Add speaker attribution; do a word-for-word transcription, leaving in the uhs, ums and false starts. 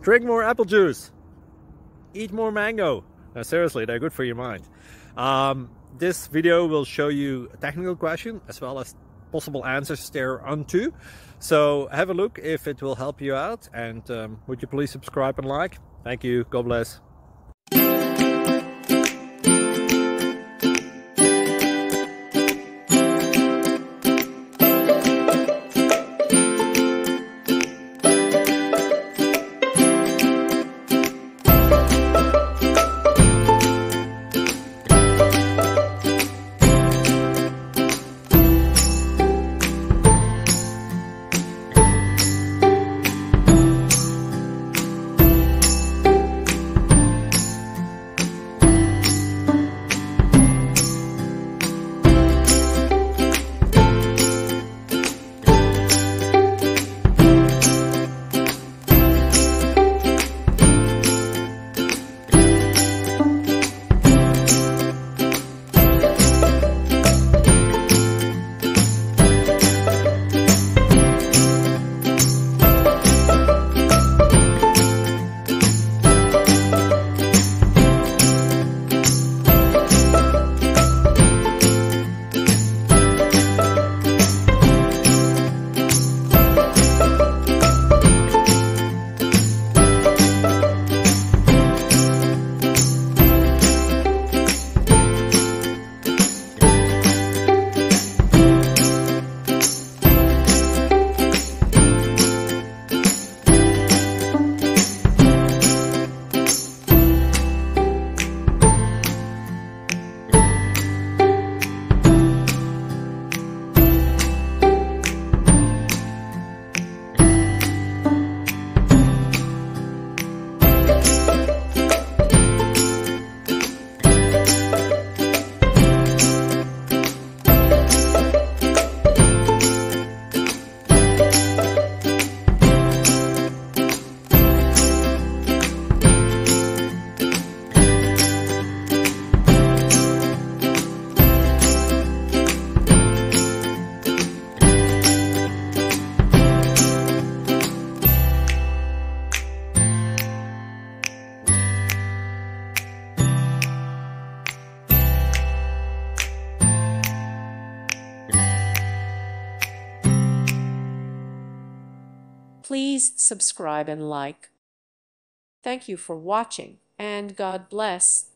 Speaker 1: Drink more apple juice. Eat more mango. No, seriously, they're good for your mind. Um, this video will show you a technical question as well as possible answers thereunto. So have a look if it will help you out, and um, would you please subscribe and like? Thank you. God bless.
Speaker 2: Please subscribe and like. Thank you for watching, and God bless.